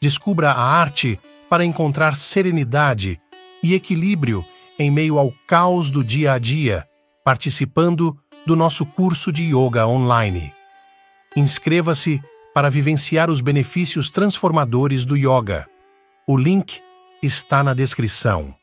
Descubra a arte para encontrar serenidade e equilíbrio em meio ao caos do dia a dia, participando do nosso curso de yoga online. Inscreva-se para vivenciar os benefícios transformadores do yoga. O link está na descrição.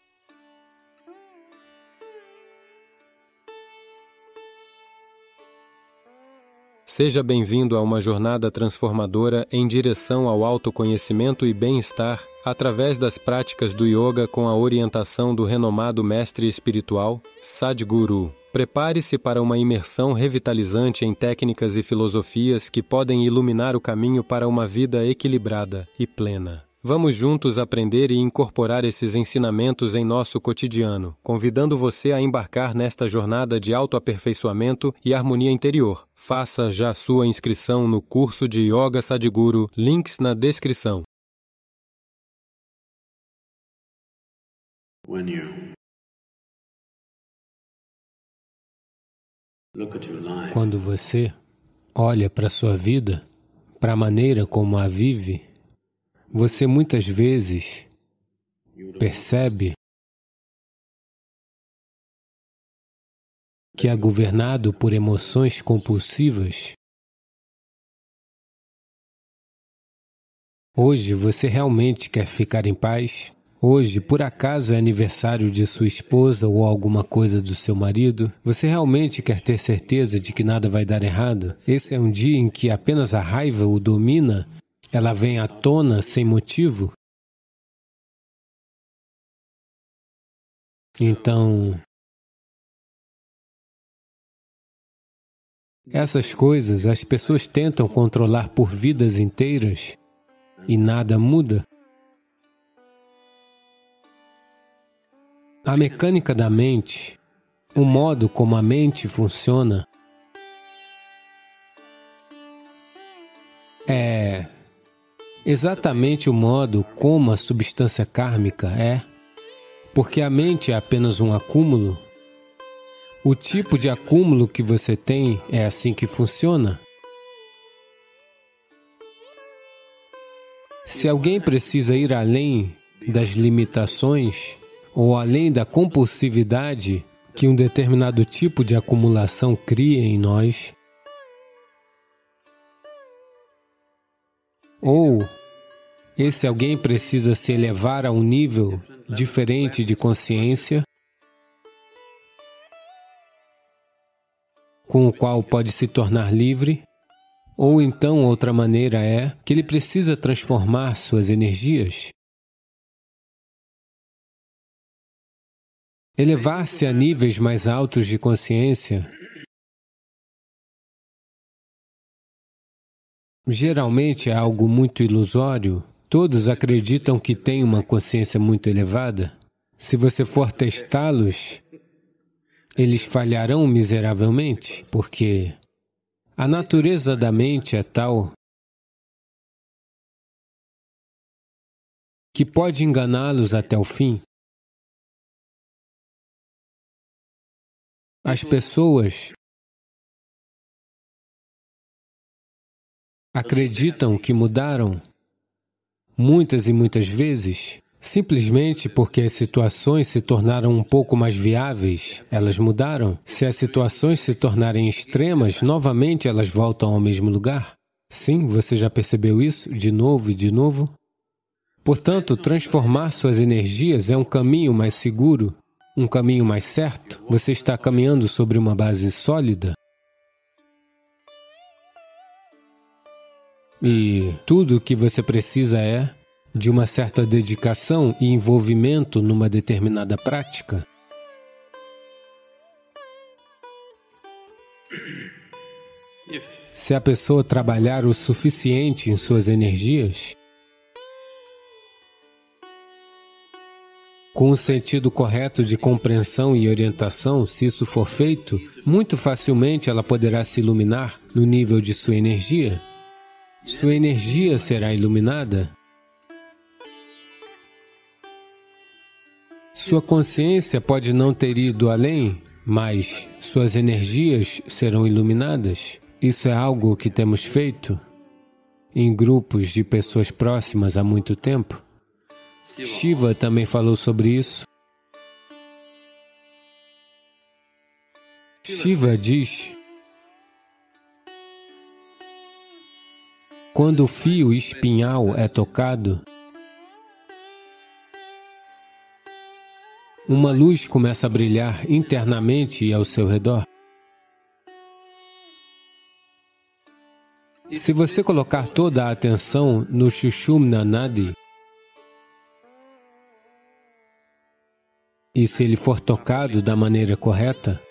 Seja bem-vindo a uma jornada transformadora em direção ao autoconhecimento e bem-estar através das práticas do yoga com a orientação do renomado mestre espiritual Sadhguru. Prepare-se para uma imersão revitalizante em técnicas e filosofias que podem iluminar o caminho para uma vida equilibrada e plena. Vamos juntos aprender e incorporar esses ensinamentos em nosso cotidiano, convidando você a embarcar nesta jornada de autoaperfeiçoamento e harmonia interior. Faça já sua inscrição no curso de Yoga Sadhguru, links na descrição. Quando você olha para a sua vida, para a maneira como a vive, você muitas vezes percebe que é governado por emoções compulsivas. Hoje você realmente quer ficar em paz? Hoje, por acaso, é aniversário de sua esposa ou alguma coisa do seu marido? Você realmente quer ter certeza de que nada vai dar errado? Esse é um dia em que apenas a raiva o domina? Ela vem à tona sem motivo? Então, essas coisas as pessoas tentam controlar por vidas inteiras e nada muda. A mecânica da mente, o modo como a mente funciona, é exatamente o modo como a substância kármica é, porque a mente é apenas um acúmulo. O tipo de acúmulo que você tem é assim que funciona. Se alguém precisa ir além das limitações ou além da compulsividade que um determinado tipo de acumulação cria em nós, ou esse alguém precisa se elevar a um nível diferente de consciência, com o qual pode se tornar livre, ou então outra maneira é que ele precisa transformar suas energias. Elevar-se a níveis mais altos de consciência geralmente é algo muito ilusório. Todos acreditam que têm uma consciência muito elevada. Se você for testá-los, eles falharão miseravelmente, porque a natureza da mente é tal que pode enganá-los até o fim. As pessoas acreditam que mudaram muitas e muitas vezes, simplesmente porque as situações se tornaram um pouco mais viáveis, elas mudaram. Se as situações se tornarem extremas, novamente elas voltam ao mesmo lugar. Sim, você já percebeu isso? De novo e de novo? Portanto, transformar suas energias é um caminho mais seguro, um caminho mais certo. Você está caminhando sobre uma base sólida. E tudo o que você precisa é de uma certa dedicação e envolvimento numa determinada prática. Se a pessoa trabalhar o suficiente em suas energias, com o sentido correto de compreensão e orientação, se isso for feito, muito facilmente ela poderá se iluminar no nível de sua energia. Sua energia será iluminada. Sua consciência pode não ter ido além, mas suas energias serão iluminadas. Isso é algo que temos feito. em grupos de pessoas próximas há muito tempo. Shiva também falou sobre isso. Shiva diz: quando o fio espinhal é tocado, uma luz começa a brilhar internamente e ao seu redor. Se você colocar toda a atenção no Sushumna Nadi, e se ele for tocado da maneira correta,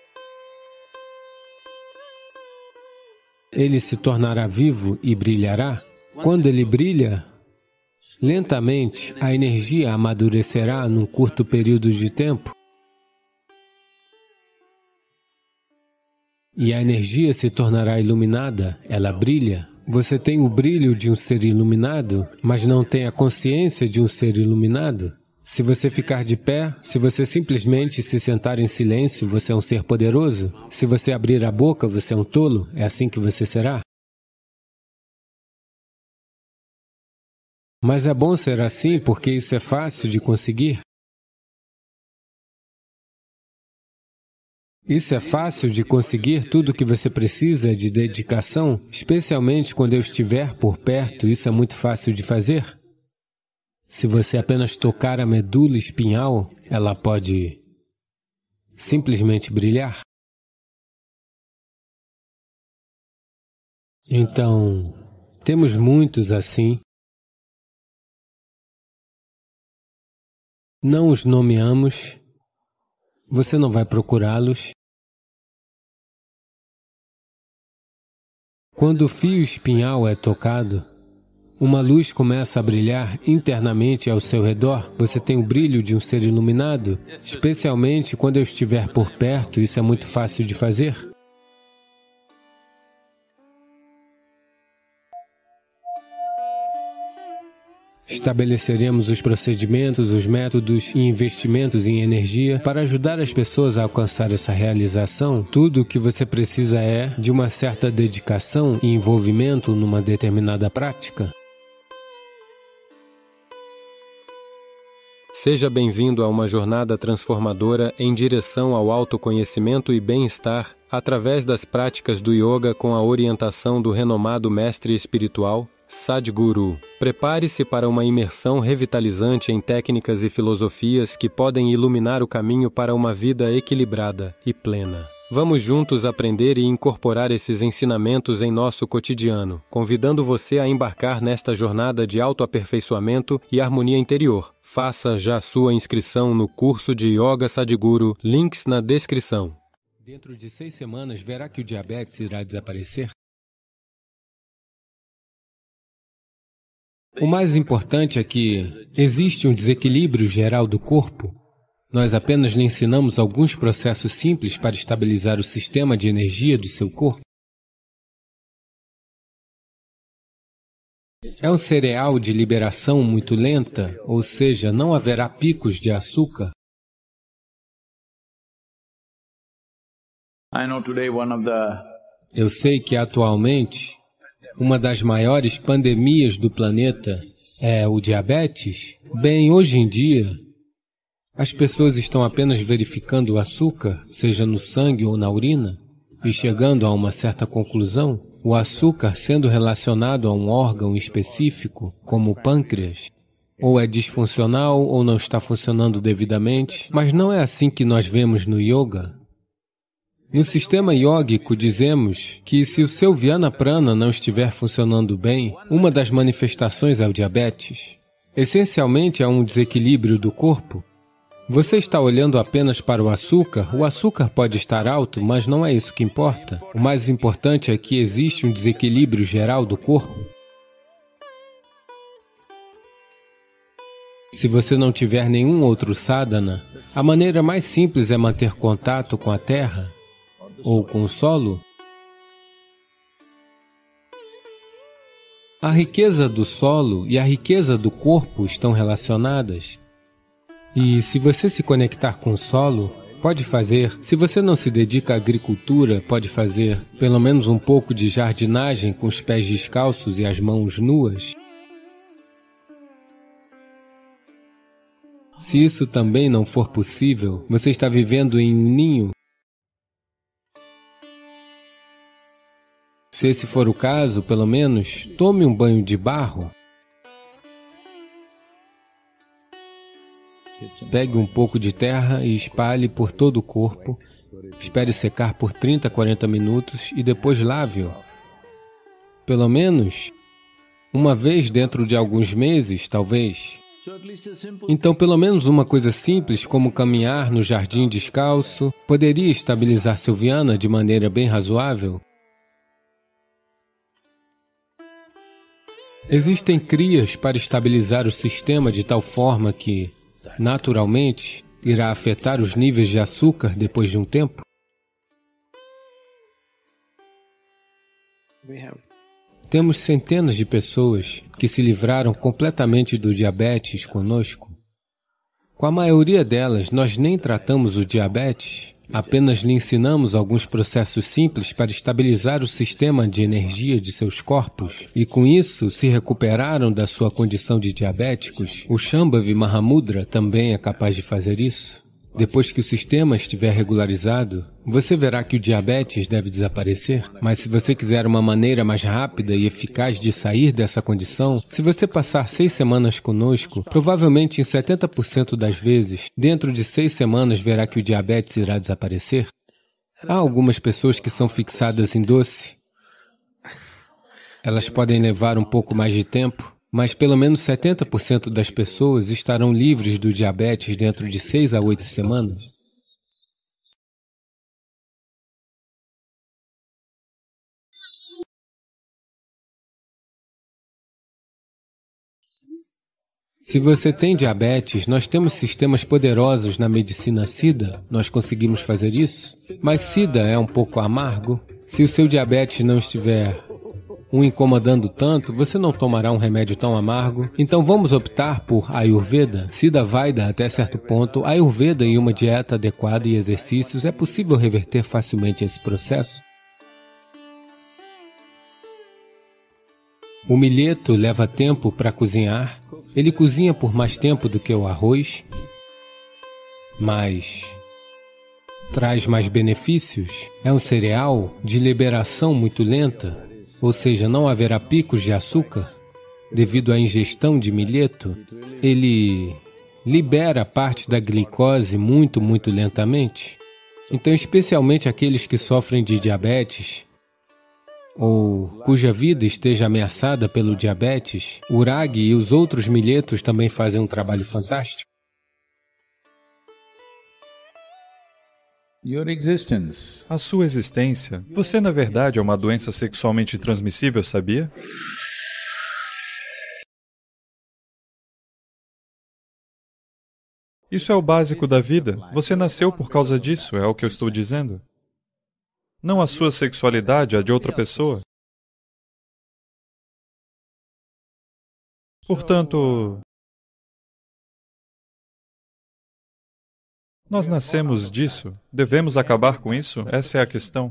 ele se tornará vivo e brilhará. Quando ele brilha, lentamente a energia amadurecerá num curto período de tempo. E a energia se tornará iluminada, ela brilha. Você tem o brilho de um ser iluminado, mas não tem a consciência de um ser iluminado. Se você ficar de pé, se você simplesmente se sentar em silêncio, você é um ser poderoso. Se você abrir a boca, você é um tolo. É assim que você será. Mas é bom ser assim porque isso é fácil de conseguir. Isso é fácil de conseguir, tudo o que você precisa é de dedicação, especialmente quando eu estiver por perto, isso é muito fácil de fazer. Se você apenas tocar a medula espinhal, ela pode simplesmente brilhar. Então, temos muitos assim. Não os nomeamos, você não vai procurá-los. Quando o fio espinhal é tocado, uma luz começa a brilhar internamente ao seu redor. Você tem o brilho de um ser iluminado, especialmente quando eu estiver por perto, isso é muito fácil de fazer. Estabeleceremos os procedimentos, os métodos e investimentos em energia para ajudar as pessoas a alcançar essa realização. Tudo o que você precisa é de uma certa dedicação e envolvimento numa determinada prática. Seja bem-vindo a uma jornada transformadora em direção ao autoconhecimento e bem-estar através das práticas do yoga com a orientação do renomado mestre espiritual, Sadhguru. Prepare-se para uma imersão revitalizante em técnicas e filosofias que podem iluminar o caminho para uma vida equilibrada e plena. Vamos juntos aprender e incorporar esses ensinamentos em nosso cotidiano, convidando você a embarcar nesta jornada de autoaperfeiçoamento e harmonia interior. Faça já sua inscrição no curso de Yoga Sadhguru, links na descrição. Dentro de 6 semanas, verá que o diabetes irá desaparecer? O mais importante é que existe um desequilíbrio geral do corpo. Nós apenas lhe ensinamos alguns processos simples para estabilizar o sistema de energia do seu corpo. É um cereal de liberação muito lenta, ou seja, não haverá picos de açúcar. Eu sei que atualmente uma das maiores pandemias do planeta é o diabetes. Bem, hoje em dia, as pessoas estão apenas verificando o açúcar, seja no sangue ou na urina, e chegando a uma certa conclusão. O açúcar sendo relacionado a um órgão específico, como o pâncreas, ou é disfuncional ou não está funcionando devidamente, mas não é assim que nós vemos no yoga. No sistema yógico, dizemos que se o seu Vyana Prana não estiver funcionando bem, uma das manifestações é o diabetes. Essencialmente, é um desequilíbrio do corpo. Você está olhando apenas para o açúcar pode estar alto, mas não é isso que importa. O mais importante é que existe um desequilíbrio geral do corpo. Se você não tiver nenhum outro sadhana, a maneira mais simples é manter contato com a terra ou com o solo. A riqueza do solo e a riqueza do corpo estão relacionadas. E se você se conectar com o solo, Pode fazer, se você não se dedica à agricultura, pode fazer pelo menos um pouco de jardinagem com os pés descalços e as mãos nuas. Se isso também não for possível, você está vivendo em um ninho. Se esse for o caso, pelo menos, tome um banho de barro. Pegue um pouco de terra e espalhe por todo o corpo. Espere secar por 30 a 40 minutos e depois lave-o. Pelo menos uma vez dentro de alguns meses, talvez. Então, pelo menos uma coisa simples como caminhar no jardim descalço poderia estabilizar seu Viana de maneira bem razoável. Existem crias para estabilizar o sistema de tal forma que, naturalmente, irá afetar os níveis de açúcar depois de um tempo? Temos centenas de pessoas que se livraram completamente do diabetes conosco. Com a maioria delas, nós nem tratamos o diabetes, apenas lhe ensinamos alguns processos simples para estabilizar o sistema de energia de seus corpos, e com isso se recuperaram da sua condição de diabéticos. O Shambhavi Mahamudra também é capaz de fazer isso. Depois que o sistema estiver regularizado, você verá que o diabetes deve desaparecer. Mas se você quiser uma maneira mais rápida e eficaz de sair dessa condição, se você passar 6 semanas conosco, provavelmente em 70% das vezes, dentro de 6 semanas verá que o diabetes irá desaparecer. Há algumas pessoas que são fixadas em doce. Elas podem levar um pouco mais de tempo, mas pelo menos 70% das pessoas estarão livres do diabetes dentro de 6 a 8 semanas. Se você tem diabetes, nós temos sistemas poderosos na medicina SIDA, nós conseguimos fazer isso, mas SIDA é um pouco amargo. Se o seu diabetes não estiver o incomodando tanto, você não tomará um remédio tão amargo. Então vamos optar por Ayurveda, Siddha Vaida até certo ponto. Ayurveda e uma dieta adequada e exercícios, é possível reverter facilmente esse processo. O milheto leva tempo para cozinhar. Ele cozinha por mais tempo do que o arroz, mas traz mais benefícios. É um cereal de liberação muito lenta. Ou seja, não haverá picos de açúcar devido à ingestão de milheto. Ele libera parte da glicose muito lentamente. Então, especialmente aqueles que sofrem de diabetes ou cuja vida esteja ameaçada pelo diabetes, o ragi e os outros milhetos também fazem um trabalho fantástico. A sua existência, você na verdade é uma doença sexualmente transmissível, sabia? Isso é o básico da vida. Você nasceu por causa disso, é o que eu estou dizendo. Não a sua sexualidade, a de outra pessoa. Portanto, nós nascemos disso. Devemos acabar com isso? Essa é a questão.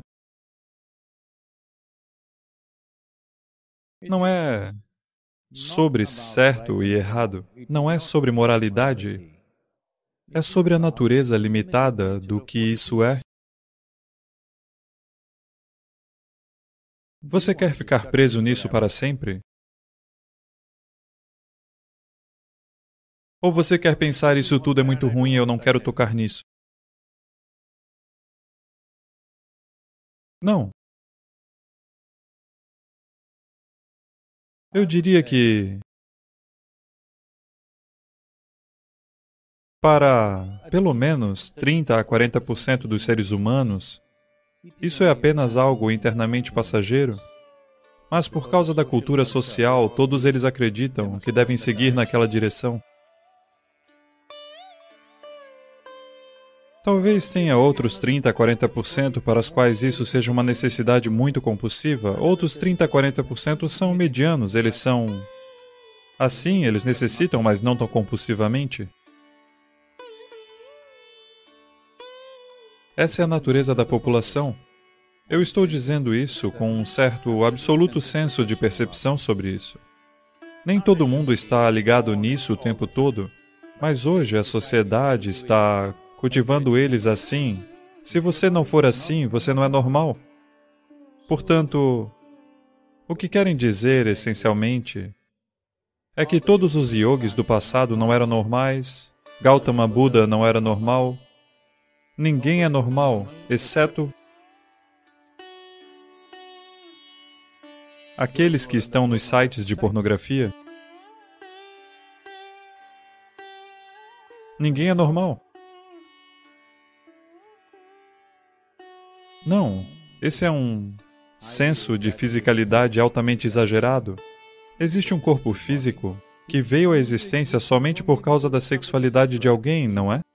Não é sobre certo e errado. Não é sobre moralidade. É sobre a natureza limitada do que isso é. Você quer ficar preso nisso para sempre? Ou você quer pensar isso tudo é muito ruim e eu não quero tocar nisso? Não. Eu diria que para pelo menos 30 a 40% dos seres humanos, isso é apenas algo internamente passageiro. Mas por causa da cultura social, todos eles acreditam que devem seguir naquela direção. Talvez tenha outros 30 a 40% para os quais isso seja uma necessidade muito compulsiva. Outros 30 a 40% são medianos, eles são... assim, eles necessitam, mas não tão compulsivamente. Essa é a natureza da população. Eu estou dizendo isso com um certo absoluto senso de percepção sobre isso. Nem todo mundo está ligado nisso o tempo todo, mas hoje a sociedade está cultivando eles assim. Se você não for assim, você não é normal. Portanto, o que querem dizer, essencialmente, é que todos os yogis do passado não eram normais, Gautama Buda não era normal, ninguém é normal, exceto aqueles que estão nos sites de pornografia. Ninguém é normal. Não, esse é um senso de fisicalidade altamente exagerado. Existe um corpo físico que veio à existência somente por causa da sexualidade de alguém, não é?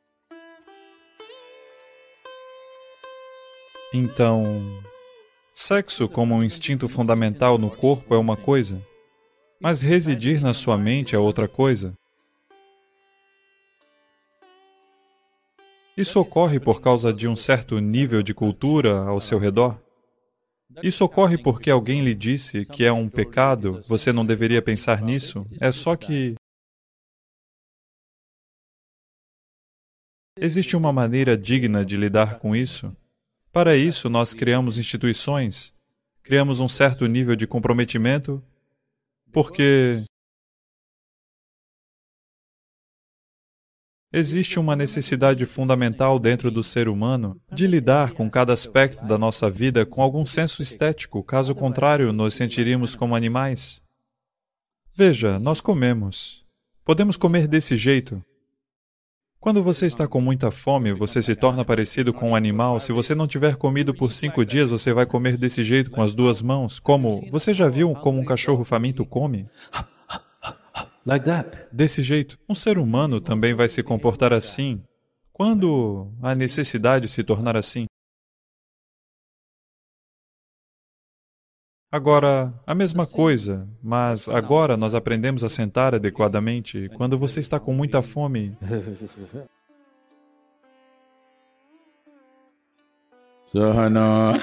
Então, sexo como um instinto fundamental no corpo é uma coisa, mas residir na sua mente é outra coisa. Isso ocorre por causa de um certo nível de cultura ao seu redor? Isso ocorre porque alguém lhe disse que é um pecado, você não deveria pensar nisso? É só que existe uma maneira digna de lidar com isso? Para isso, nós criamos instituições, criamos um certo nível de comprometimento, porque existe uma necessidade fundamental dentro do ser humano de lidar com cada aspecto da nossa vida com algum senso estético, caso contrário, nos sentiríamos como animais. Veja, nós comemos. Podemos comer desse jeito. Quando você está com muita fome, você se torna parecido com um animal. Se você não tiver comido por 5 dias, você vai comer desse jeito com as 2 mãos. Como? Você já viu como um cachorro faminto come? Like that. Desse jeito, um ser humano também vai se comportar assim quando a necessidade se tornar assim. Agora, a mesma coisa, mas agora nós aprendemos a sentar adequadamente quando você está com muita fome. Sahana.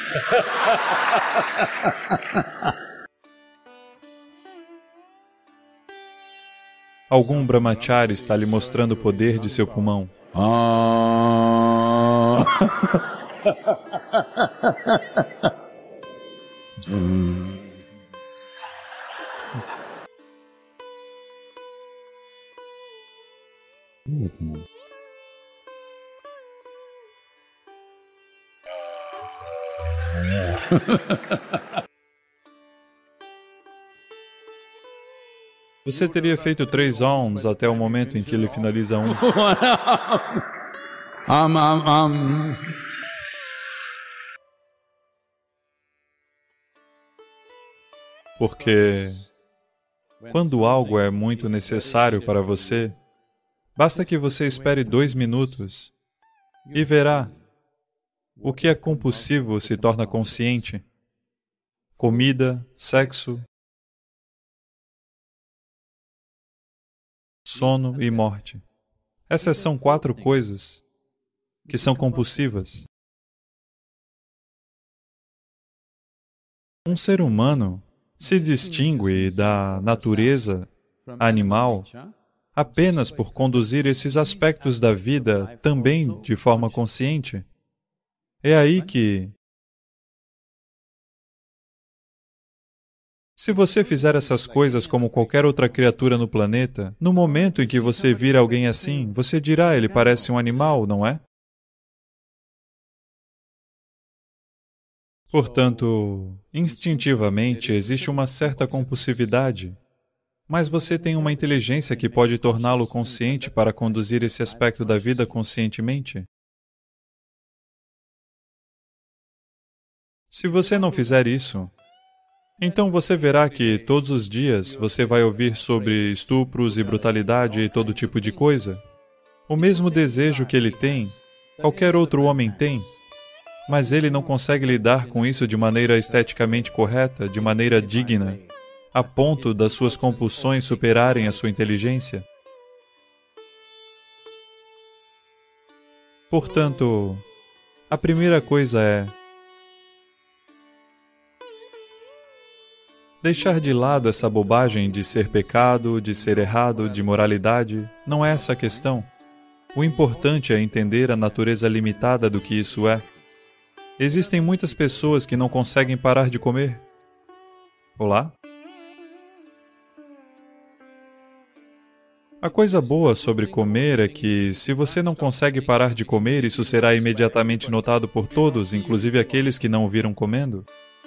Algum brahmachari está lhe mostrando o poder de seu pulmão. Você teria feito 3 Aums até o momento em que ele finaliza um. Porque quando algo é muito necessário para você, basta que você espere 2 minutos e verá o que é compulsivo se torna consciente. Comida, sexo, sono e morte. Essas são 4 coisas que são compulsivas. Um ser humano se distingue da natureza animal apenas por conduzir esses aspectos da vida também de forma consciente. É aí que, se você fizer essas coisas como qualquer outra criatura no planeta, no momento em que você vir alguém assim, você dirá, ele parece um animal, não é? Portanto, instintivamente, existe uma certa compulsividade, mas você tem uma inteligência que pode torná-lo consciente para conduzir esse aspecto da vida conscientemente. Se você não fizer isso, então você verá que todos os dias você vai ouvir sobre estupros e brutalidade e todo tipo de coisa. O mesmo desejo que ele tem, qualquer outro homem tem, mas ele não consegue lidar com isso de maneira esteticamente correta, de maneira digna, a ponto das suas compulsões superarem a sua inteligência. Portanto, A primeira coisa é deixar de lado essa bobagem de ser pecado, de ser errado, de moralidade. Não é essa a questão. O importante é entender a natureza limitada do que isso é. Existem muitas pessoas que não conseguem parar de comer. Olá? A coisa boa sobre comer é que, se você não consegue parar de comer, isso será imediatamente notado por todos, inclusive aqueles que não o viram comendo.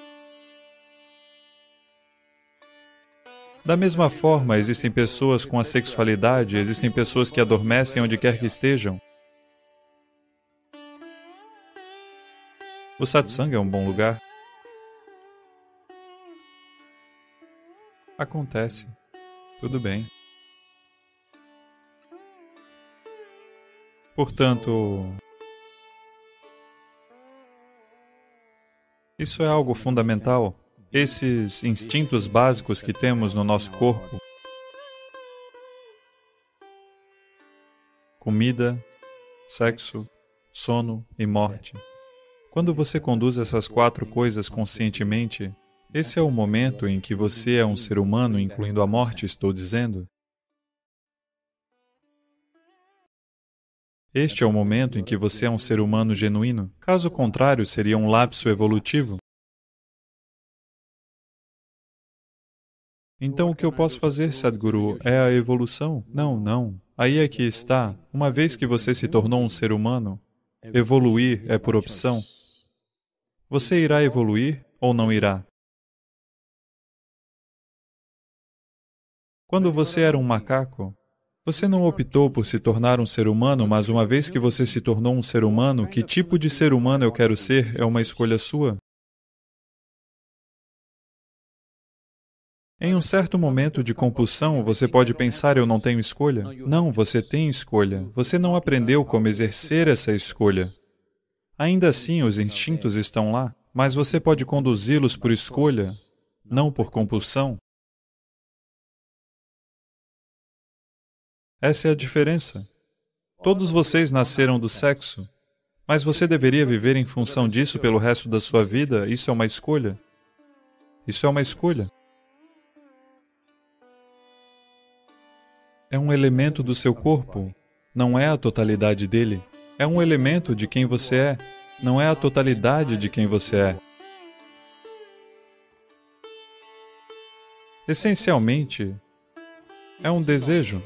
Da mesma forma, existem pessoas com a sexualidade, existem pessoas que adormecem onde quer que estejam. O satsang é um bom lugar. Acontece. Tudo bem. Portanto, isso é algo fundamental. Esses instintos básicos que temos no nosso corpo, comida, sexo, sono e morte. Quando você conduz essas 4 coisas conscientemente, esse é o momento em que você é um ser humano, incluindo a morte, estou dizendo. Este é o momento em que você é um ser humano genuíno. Caso contrário, seria um lapso evolutivo. Então, o que eu posso fazer, Sadhguru, é a evolução? Não. Aí é que está. Uma vez que você se tornou um ser humano, evoluir é por opção. Você irá evoluir ou não irá? Quando você era um macaco, você não optou por se tornar um ser humano, mas uma vez que você se tornou um ser humano, que tipo de ser humano eu quero ser é uma escolha sua. Em um certo momento de compulsão, você pode pensar, eu não tenho escolha. Não, você tem escolha. Você não aprendeu como exercer essa escolha. Ainda assim, os instintos estão lá, mas você pode conduzi-los por escolha, não por compulsão. Essa é a diferença. Todos vocês nasceram do sexo, mas você deveria viver em função disso pelo resto da sua vida. Isso é uma escolha. Isso é uma escolha. É um elemento do seu corpo, não é a totalidade dele. É um elemento de quem você é, não é a totalidade de quem você é. Essencialmente, é um desejo.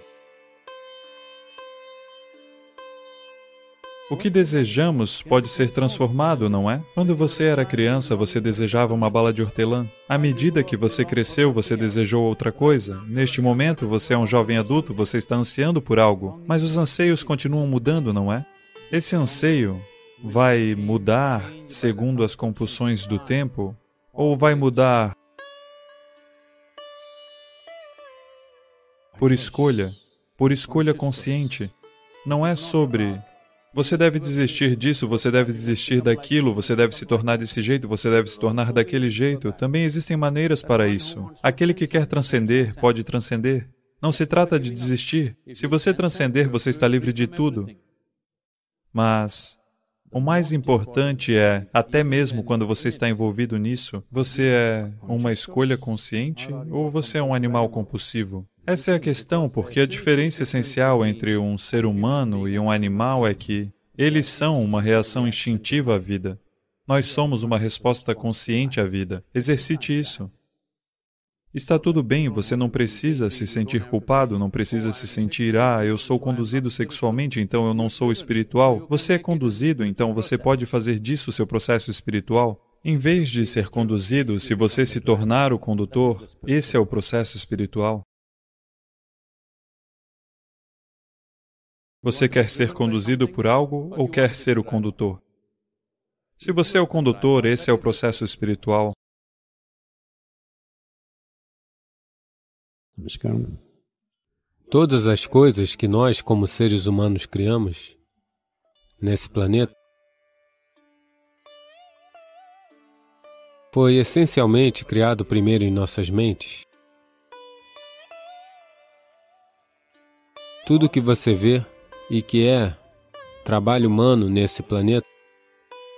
O que desejamos pode ser transformado, não é? Quando você era criança, você desejava uma bala de hortelã. À medida que você cresceu, você desejou outra coisa. Neste momento, você é um jovem adulto, você está ansiando por algo, mas os anseios continuam mudando, não é? Esse anseio vai mudar segundo as compulsões do tempo? Ou vai mudar por escolha consciente? Não é sobre você deve desistir disso, você deve desistir daquilo, você deve se tornar desse jeito, você deve se tornar daquele jeito. Também existem maneiras para isso. Aquele que quer transcender, pode transcender. Não se trata de desistir. Se você transcender, você está livre de tudo. Mas o mais importante é, até mesmo quando você está envolvido nisso, você é uma escolha consciente ou você é um animal compulsivo? Essa é a questão, porque a diferença essencial entre um ser humano e um animal é que eles são uma reação instintiva à vida. Nós somos uma resposta consciente à vida. Exercite isso. Está tudo bem, você não precisa se sentir culpado, não precisa se sentir, eu sou conduzido sexualmente, então eu não sou espiritual. Você é conduzido, então você pode fazer disso seu processo espiritual. Em vez de ser conduzido, se você se tornar o condutor, esse é o processo espiritual. Você quer ser conduzido por algo ou quer ser o condutor? Se você é o condutor, esse é o processo espiritual. Todas as coisas que nós, como seres humanos, criamos nesse planeta foi essencialmente criado primeiro em nossas mentes. Tudo que você vê e que é trabalho humano nesse planeta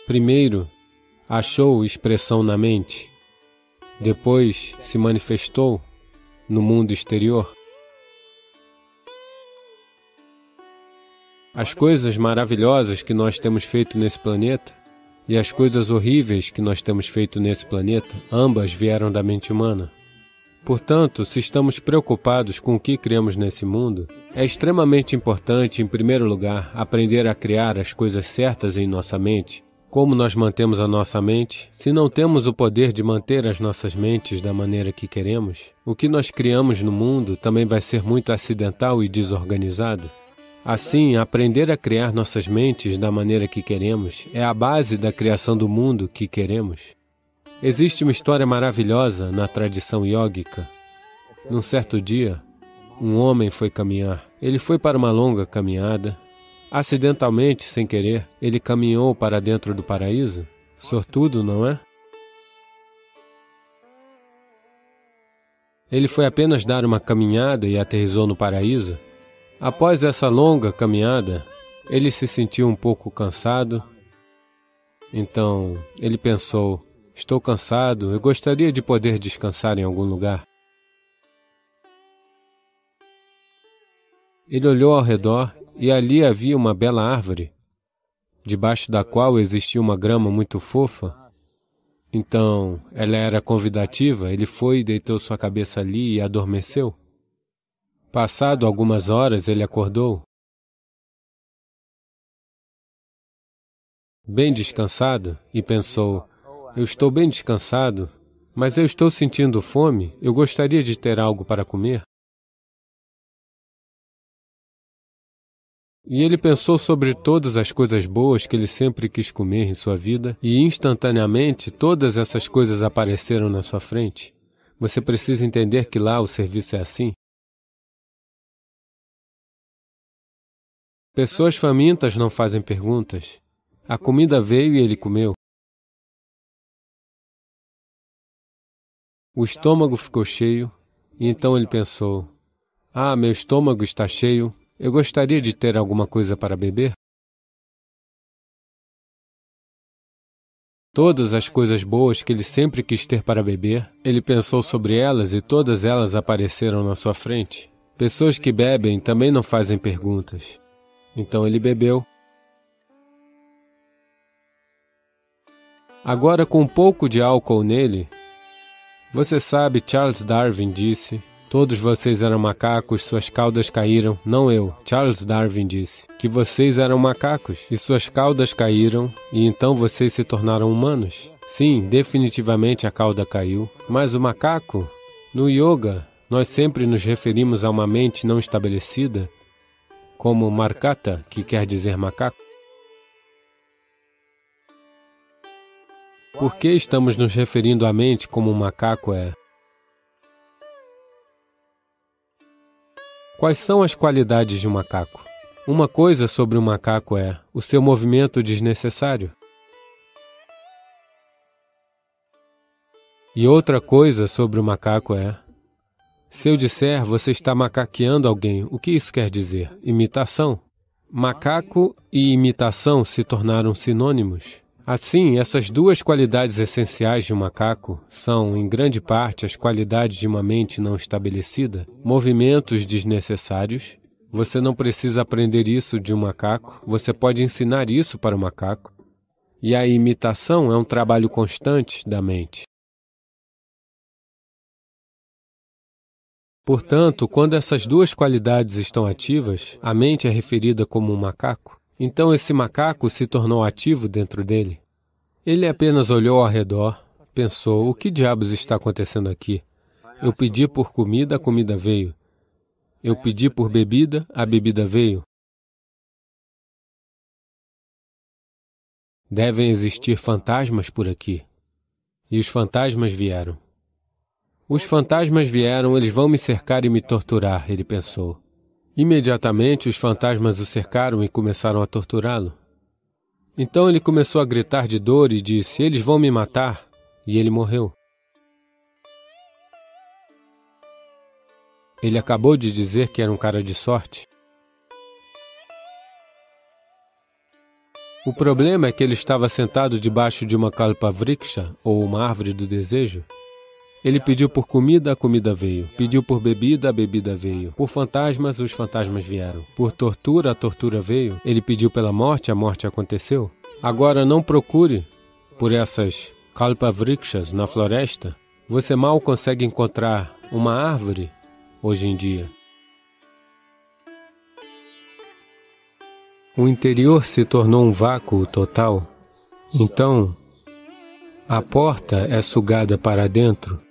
Primeiro, achou expressão na mente. Depois, se manifestou no mundo exterior. As coisas maravilhosas que nós temos feito nesse planeta e as coisas horríveis que nós temos feito nesse planeta, ambas vieram da mente humana. Portanto, se estamos preocupados com o que criamos nesse mundo, é extremamente importante, em primeiro lugar, aprender a criar as coisas certas em nossa mente. Como nós mantemos a nossa mente? Se não temos o poder de manter as nossas mentes da maneira que queremos, o que nós criamos no mundo também vai ser muito acidental e desorganizado. Assim, aprender a criar nossas mentes da maneira que queremos é a base da criação do mundo que queremos. Existe uma história maravilhosa na tradição yógica. Num certo dia, um homem foi caminhar. Ele foi para uma longa caminhada. Acidentalmente, sem querer, ele caminhou para dentro do paraíso. Sortudo, não é? Ele foi apenas dar uma caminhada e aterrissou no paraíso. Após essa longa caminhada, ele se sentiu um pouco cansado. Então, ele pensou: estou cansado, eu gostaria de poder descansar em algum lugar. Ele olhou ao redor e ali havia uma bela árvore, debaixo da qual existia uma grama muito fofa. Então, ela era convidativa, ele foi e deitou sua cabeça ali e adormeceu. Passado algumas horas, ele acordou. Bem descansado, e pensou: eu estou bem descansado, mas eu estou sentindo fome, eu gostaria de ter algo para comer. E ele pensou sobre todas as coisas boas que ele sempre quis comer em sua vida, e instantaneamente todas essas coisas apareceram na sua frente. Você precisa entender que lá o serviço é assim. Pessoas famintas não fazem perguntas. A comida veio e ele comeu. O estômago ficou cheio, e então ele pensou: ah, meu estômago está cheio, eu gostaria de ter alguma coisa para beber. Todas as coisas boas que ele sempre quis ter para beber, ele pensou sobre elas e todas elas apareceram na sua frente. Pessoas que bebem também não fazem perguntas. Então ele bebeu. Agora, com um pouco de álcool nele, você sabe, Charles Darwin disse: todos vocês eram macacos, suas caudas caíram. Não eu, Charles Darwin disse que vocês eram macacos e suas caudas caíram e então vocês se tornaram humanos. Sim, definitivamente a cauda caiu. Mas o macaco, no yoga, nós sempre nos referimos a uma mente não estabelecida como markata, que quer dizer macaco. Por que estamos nos referindo à mente como um macaco é? Quais são as qualidades de um macaco? Uma coisa sobre um macaco é o seu movimento desnecessário. E outra coisa sobre o macaco é: se eu disser você está macaqueando alguém, o que isso quer dizer? Imitação. Macaco e imitação se tornaram sinônimos. Assim, essas duas qualidades essenciais de um macaco são, em grande parte, as qualidades de uma mente não estabelecida, movimentos desnecessários. Você não precisa aprender isso de um macaco, você pode ensinar isso para o macaco. E a imitação é um trabalho constante da mente. Portanto, quando essas duas qualidades estão ativas, a mente é referida como um macaco. Então esse macaco se tornou ativo dentro dele. Ele apenas olhou ao redor, pensou: o que diabos está acontecendo aqui? Eu pedi por comida, a comida veio. Eu pedi por bebida, a bebida veio. Devem existir fantasmas por aqui. E os fantasmas vieram. Os fantasmas vieram, eles vão me cercar e me torturar, ele pensou. Imediatamente os fantasmas o cercaram e começaram a torturá-lo. Então ele começou a gritar de dor e disse: eles vão me matar. E ele morreu. Ele acabou de dizer que era um cara de sorte. O problema é que ele estava sentado debaixo de uma kalpavriksha, ou uma árvore do desejo. Ele pediu por comida, a comida veio. Pediu por bebida, a bebida veio. Por fantasmas, os fantasmas vieram. Por tortura, a tortura veio. Ele pediu pela morte, a morte aconteceu. Agora não procure por essas kalpavrikshas na floresta. Você mal consegue encontrar uma árvore hoje em dia. O interior se tornou um vácuo total. Então, a porta é sugada para dentro.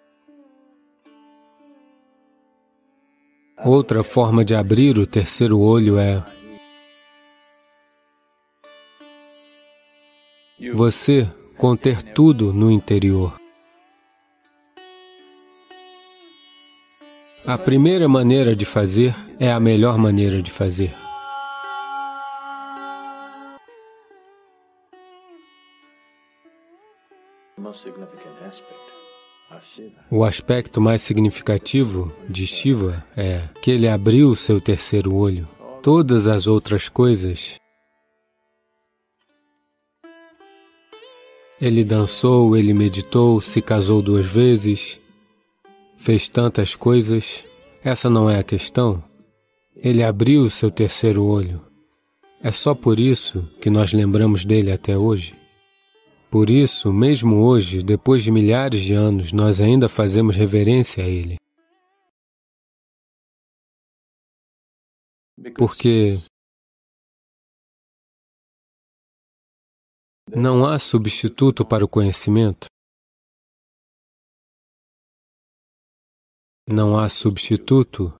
Outra forma de abrir o terceiro olho é você conter tudo no interior. A primeira maneira de fazer é a melhor maneira de fazer. O aspecto mais significativo de Shiva é que ele abriu o seu terceiro olho. Todas as outras coisas, ele dançou, ele meditou, se casou 2 vezes, fez tantas coisas. Essa não é a questão. Ele abriu o seu terceiro olho. É só por isso que nós lembramos dele até hoje. Por isso, mesmo hoje, depois de milhares de anos, nós ainda fazemos reverência a ele. Porque não há substituto para o conhecimento. Não há substituto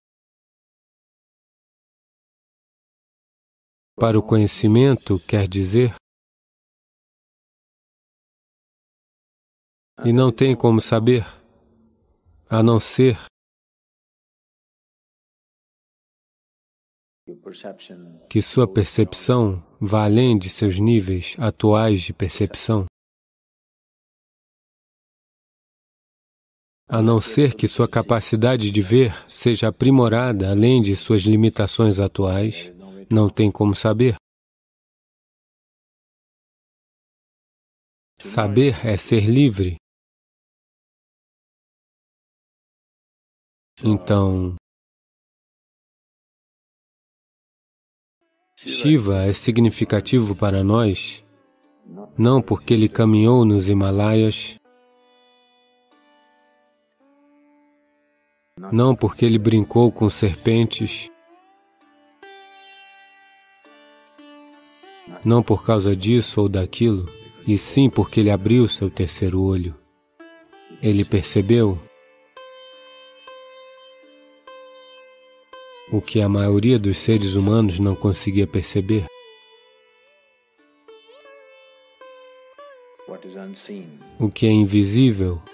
para o conhecimento, quer dizer, e não tem como saber, a não ser que sua percepção vá além de seus níveis atuais de percepção. A não ser que sua capacidade de ver seja aprimorada além de suas limitações atuais, não tem como saber. Saber é ser livre. Então, Shiva é significativo para nós, não porque ele caminhou nos Himalaias, não porque ele brincou com serpentes, não por causa disso ou daquilo, e sim porque ele abriu seu terceiro olho. Ele percebeu o que a maioria dos seres humanos não conseguia perceber. O que é invisível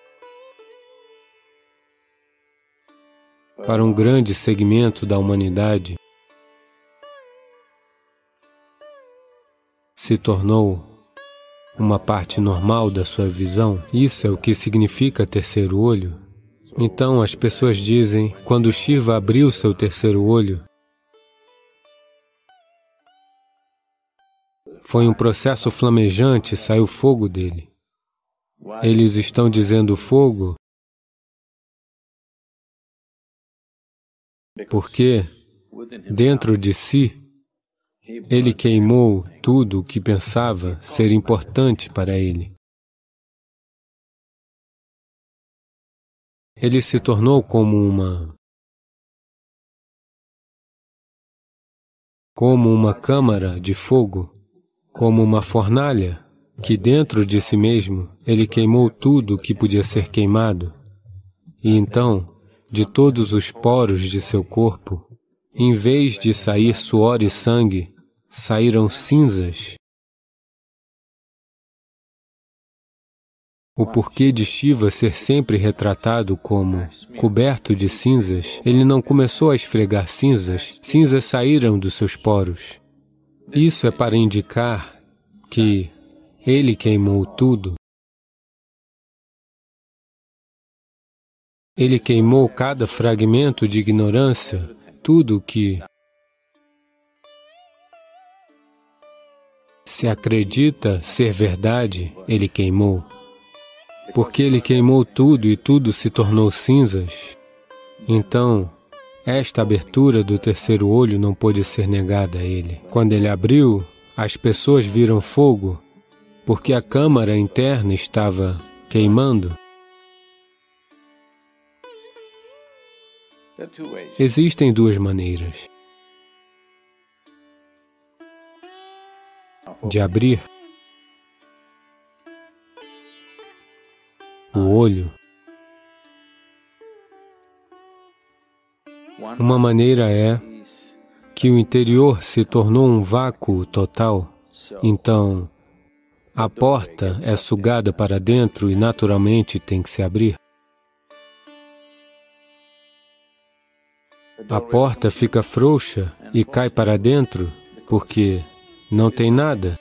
para um grande segmento da humanidade se tornou uma parte normal da sua visão. Isso é o que significa terceiro olho. Então as pessoas dizem, quando Shiva abriu seu terceiro olho, foi um processo flamejante, saiu fogo dele. Eles estão dizendo fogo porque, dentro de si, ele queimou tudo o que pensava ser importante para ele. Ele se tornou como uma câmara de fogo, como uma fornalha, que dentro de si mesmo ele queimou tudo o que podia ser queimado. E então, de todos os poros de seu corpo, em vez de sair suor e sangue, saíram cinzas. O porquê de Shiva ser sempre retratado como coberto de cinzas, ele não começou a esfregar cinzas, cinzas saíram dos seus poros. Isso é para indicar que ele queimou tudo. Ele queimou cada fragmento de ignorância, tudo que Se acredita ser verdade, ele queimou. Porque ele queimou tudo e tudo se tornou cinzas, então esta abertura do terceiro olho não pôde ser negada a ele. Quando ele abriu, as pessoas viram fogo, porque a câmara interna estava queimando. Existem duas maneiras de abrir o olho. Uma maneira é que o interior se tornou um vácuo total, então a porta é sugada para dentro e naturalmente tem que se abrir. A porta fica frouxa e cai para dentro porque não tem nada.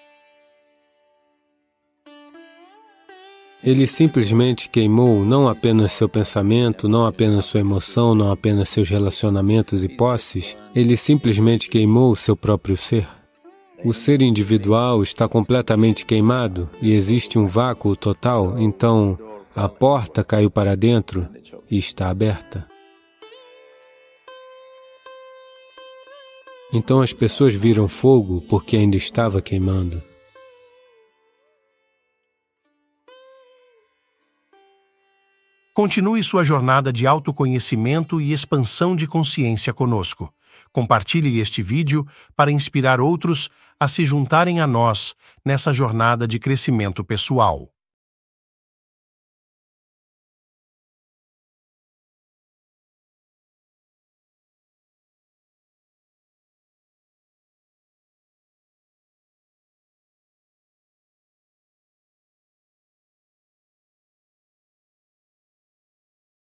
Ele simplesmente queimou não apenas seu pensamento, não apenas sua emoção, não apenas seus relacionamentos e posses, ele simplesmente queimou seu próprio ser. O ser individual está completamente queimado e existe um vácuo total, então a porta caiu para dentro e está aberta. Então as pessoas viram fogo porque ainda estava queimando. Continue sua jornada de autoconhecimento e expansão de consciência conosco. Compartilhe este vídeo para inspirar outros a se juntarem a nós nessa jornada de crescimento pessoal.